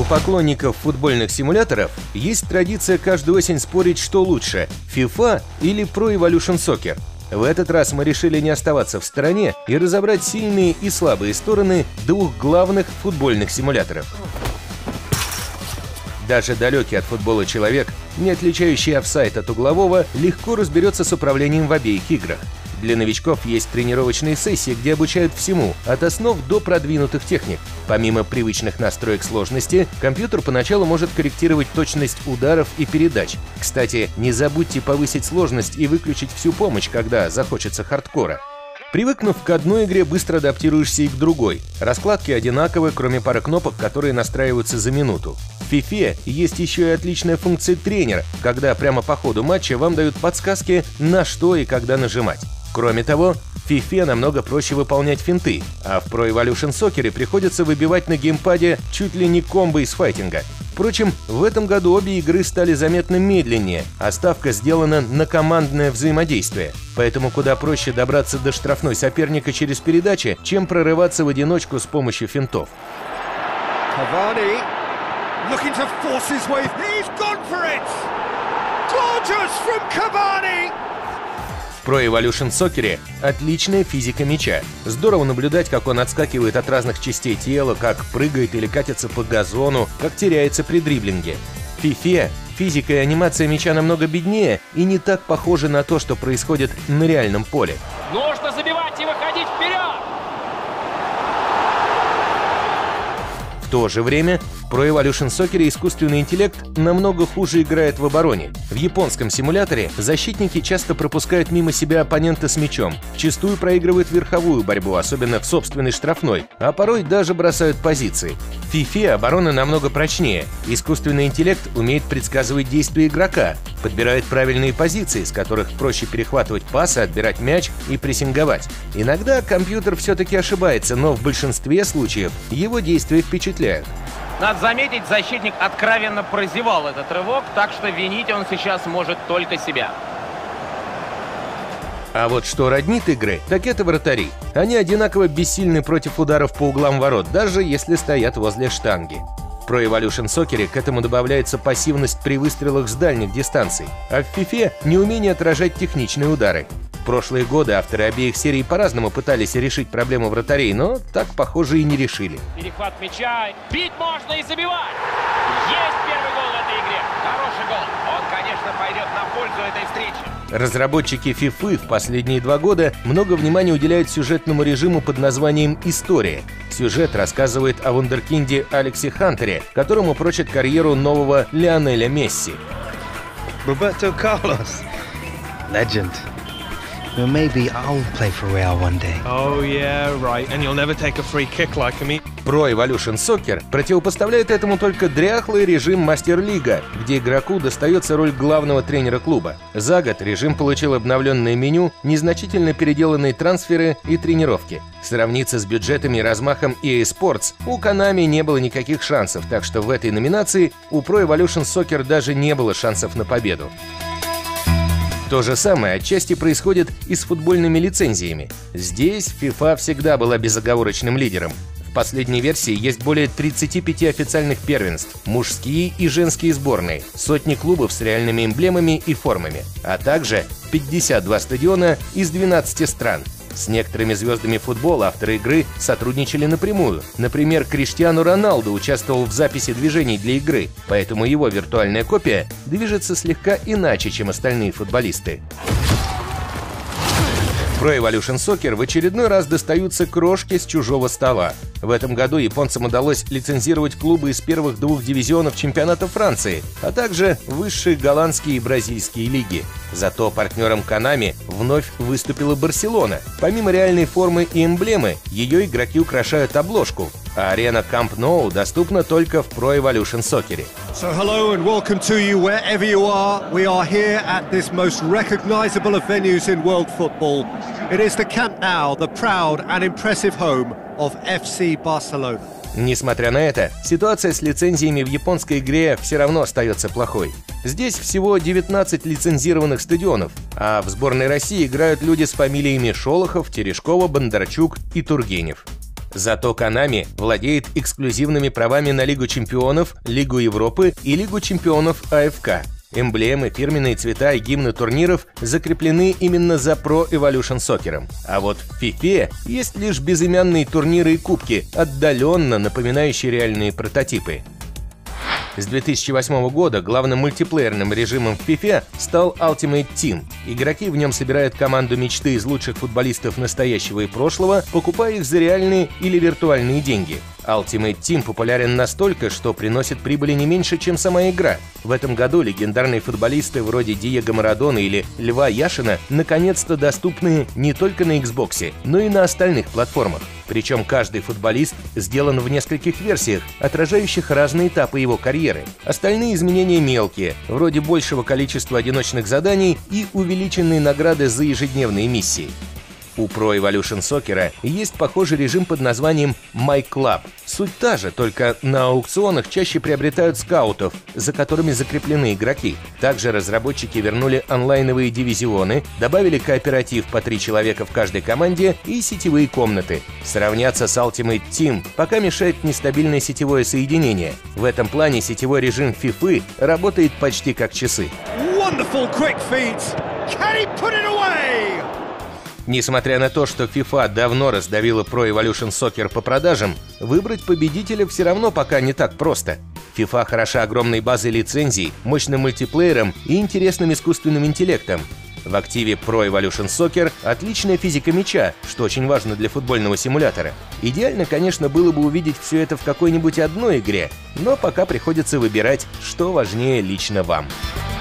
У поклонников футбольных симуляторов есть традиция каждую осень спорить, что лучше – FIFA или Pro Evolution Soccer. В этот раз мы решили не оставаться в стороне и разобрать сильные и слабые стороны двух главных футбольных симуляторов. Даже далекий от футбола человек, не отличающий офсайд от углового, легко разберется с управлением в обеих играх. Для новичков есть тренировочные сессии, где обучают всему, от основ до продвинутых техник. Помимо привычных настроек сложности, компьютер поначалу может корректировать точность ударов и передач. Кстати, не забудьте повысить сложность и выключить всю помощь, когда захочется хардкора. Привыкнув к одной игре, быстро адаптируешься и к другой. Раскладки одинаковы, кроме пары кнопок, которые настраиваются за минуту. В FIFA есть еще и отличная функция тренера, когда прямо по ходу матча вам дают подсказки, на что и когда нажимать. Кроме того, в FIFA намного проще выполнять финты, а в Pro Evolution Soccer приходится выбивать на геймпаде чуть ли не комбо из файтинга. Впрочем, в этом году обе игры стали заметно медленнее, а ставка сделана на командное взаимодействие. Поэтому куда проще добраться до штрафной соперника через передачи, чем прорываться в одиночку с помощью финтов. Cavani looking to force his way. He's gone for it. Gorgeous from Cavani. В Pro Evolution Soccer отличная физика мяча. Здорово наблюдать, как он отскакивает от разных частей тела, как прыгает или катится по газону, как теряется при дриблинге. В FIFA физика и анимация мяча намного беднее и не так похожи на то, что происходит на реальном поле. Нужно забивать и выходить вперед! В то же время в Pro Evolution Soccer искусственный интеллект намного хуже играет в обороне. В японском симуляторе защитники часто пропускают мимо себя оппонента с мячом, зачастую проигрывают верховую борьбу, особенно в собственной штрафной, а порой даже бросают позиции. В FIFA оборона намного прочнее. Искусственный интеллект умеет предсказывать действия игрока, подбирает правильные позиции, с которых проще перехватывать пасы, отбирать мяч и прессинговать. Иногда компьютер все-таки ошибается, но в большинстве случаев его действия впечатляют. Надо заметить, защитник откровенно прозевал этот рывок, так что винить он сейчас может только себя. А вот что роднит игры, так это вратари. Они одинаково бессильны против ударов по углам ворот, даже если стоят возле штанги. В Pro Evolution Soccer к этому добавляется пассивность при выстрелах с дальних дистанций, а в FIFA – неумение отражать техничные удары. В прошлые годы авторы обеих серий по-разному пытались решить проблему вратарей, но так, похоже, и не решили. Перехват мяча, бить можно и забивать! Есть первый гол в этой игре! Хороший гол! Он, конечно, пойдет на пользу этой встречи. Разработчики FIFA в последние 2 года много внимания уделяют сюжетному режиму под названием «История». Сюжет рассказывает о вундеркинде Алексе Хантере, которому прочат карьеру нового Лионеля Месси. Roberto Carlos. Legend. Well, maybe I'll play for Real one day. Oh yeah, right. And you'll never take a free kick like me. Pro Evolution Soccer противопоставляет этому только дряхлый режим Мастер-лига, где игроку достается роль главного тренера клуба. За год режим получил обновленное меню, незначительно переделанные трансферы и тренировки. Сравниться с бюджетами и размахом EA Sports у Konami не было никаких шансов, так что в этой номинации у Pro Evolution Soccer даже не было шансов на победу. То же самое отчасти происходит и с футбольными лицензиями. Здесь FIFA всегда была безоговорочным лидером. В последней версии есть более 35 официальных первенств, мужские и женские сборные, сотни клубов с реальными эмблемами и формами, а также 52 стадиона из 12 стран. С некоторыми звездами футбола авторы игры сотрудничали напрямую. Например, Криштиану Роналду участвовал в записи движений для игры, поэтому его виртуальная копия движется слегка иначе, чем остальные футболисты. Pro Evolution Soccer в очередной раз достаются крошки с чужого стола. В этом году японцам удалось лицензировать клубы из первых 2 дивизионов чемпионата Франции, а также высшие голландские и бразильские лиги. Зато партнером Konami вновь выступила Барселона. Помимо реальной формы и эмблемы, ее игроки украшают обложку, а арена Camp Nou доступна только в Pro Evolution Soccer. So hello and welcome to you wherever you are. We are here at this most recognizable of venues in world football. It is the Camp Nou, the proud and impressive home of FC Barcelona. Несмотря на это, ситуация с лицензиями в японской игре все равно остается плохой. Здесь всего 19 лицензированных стадионов, а в сборной России играют люди с фамилиями Шолохов, Терешкова, Бондарчук и Тургенев. Зато Konami владеет эксклюзивными правами на Лигу чемпионов, Лигу Европы и Лигу чемпионов АФК. Эмблемы, фирменные цвета и гимны турниров закреплены именно за Pro Evolution Soccer. А вот в FIFA есть лишь безымянные турниры и кубки, отдаленно напоминающие реальные прототипы. С 2008 года главным мультиплеерным режимом в FIFA стал Ultimate Team. Игроки в нем собирают команду мечты из лучших футболистов настоящего и прошлого, покупая их за реальные или виртуальные деньги. Ultimate Team популярен настолько, что приносит прибыли не меньше, чем сама игра. В этом году легендарные футболисты вроде Диего Марадона или Льва Яшина наконец-то доступны не только на Xbox, но и на остальных платформах. Причем каждый футболист сделан в нескольких версиях, отражающих разные этапы его карьеры. Остальные изменения мелкие, вроде большего количества одиночных заданий и увеличенные награды за ежедневные миссии. У Pro Evolution Soccer есть похожий режим под названием My Club. Суть та же, только на аукционах чаще приобретают скаутов, за которыми закреплены игроки. Также разработчики вернули онлайновые дивизионы, добавили кооператив по 3 человека в каждой команде и сетевые комнаты. Сравняться с Ultimate Team пока мешает нестабильное сетевое соединение. В этом плане сетевой режим FIFA работает почти как часы. Wonderful quick feet. Can he put it away? Несмотря на то, что FIFA давно раздавила Pro Evolution Soccer по продажам, выбрать победителя все равно пока не так просто. FIFA хороша огромной базой лицензий, мощным мультиплеером и интересным искусственным интеллектом. В активе Pro Evolution Soccer отличная физика мяча, что очень важно для футбольного симулятора. Идеально, конечно, было бы увидеть все это в какой-нибудь одной игре, но пока приходится выбирать, что важнее лично вам.